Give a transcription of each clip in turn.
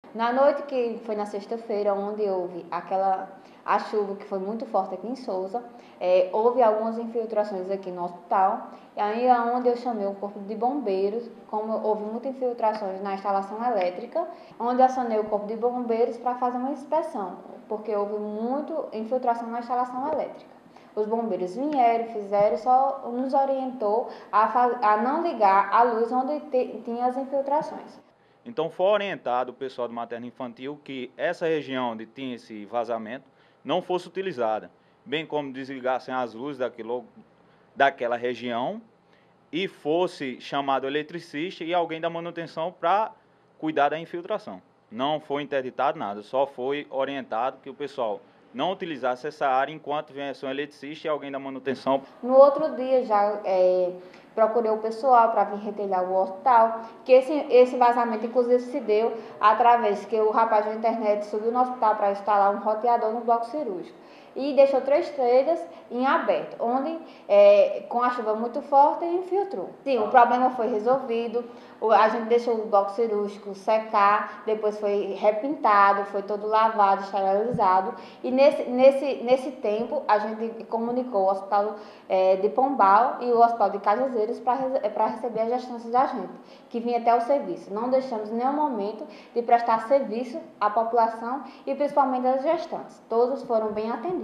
Na noite que foi na sexta-feira, onde houve a chuva que foi muito forte aqui em Souza, houve algumas infiltrações aqui no hospital, e aí é onde eu chamei o corpo de bombeiros, como houve muitas infiltrações na instalação elétrica, onde acionei o corpo de bombeiros para fazer uma inspeção, porque houve muita infiltração na instalação elétrica. Os bombeiros vieram, fizeram, só nos orientou a não ligar a luz onde tinha as infiltrações. Então foi orientado o pessoal do materno infantil que essa região onde tinha esse vazamento não fosse utilizada, bem como desligassem as luzes daquela região e fosse chamado eletricista e alguém da manutenção para cuidar da infiltração. Não foi interditado nada, só foi orientado que o pessoal não utilizasse essa área enquanto viesse um eletricista e alguém da manutenção. No outro dia já procurei o pessoal para vir retelhar o hospital, que esse vazamento inclusive se deu através que o rapaz da internet subiu no hospital para instalar um roteador no bloco cirúrgico e deixou 3 telhas em aberto, onde com a chuva muito forte infiltrou. Sim, o problema foi resolvido, a gente deixou o bloco cirúrgico secar, depois foi repintado, foi todo lavado, esterilizado e nesse tempo a gente comunicou o hospital de Pombal e o hospital de Cajazeiras para receber as gestantes da gente, que vinha até o serviço. Não deixamos em nenhum momento de prestar serviço à população e principalmente às gestantes. Todas foram bem atendidas.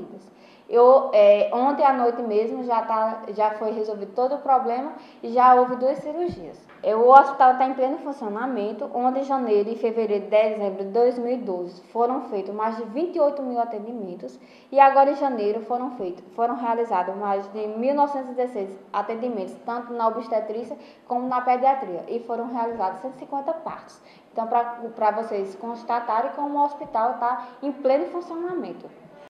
Ontem à noite mesmo já foi resolvido todo o problema e já houve 2 cirurgias. O hospital está em pleno funcionamento, onde em janeiro e fevereiro e dezembro de 2012 foram feitos mais de 28 mil atendimentos e agora em janeiro foram realizados mais de 1.916 atendimentos, tanto na obstetrícia como na pediatria, e foram realizados 150 partos. Então, para vocês constatarem como o hospital está em pleno funcionamento.